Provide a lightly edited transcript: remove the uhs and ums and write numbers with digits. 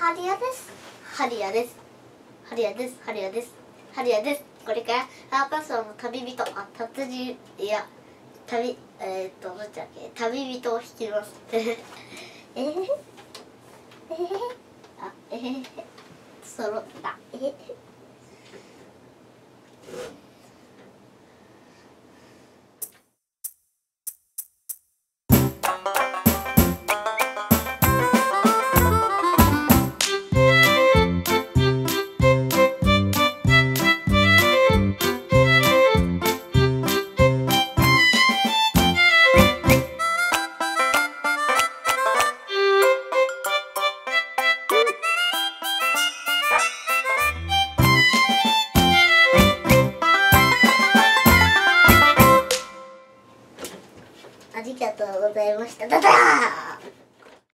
ハリヤです。ハリヤです。ハリヤです。ハリヤです。ハリヤです。これからパーパスの旅人、達人、いや、どっちだっけ、旅人を引きます。揃った。ありがとうございました。だだー。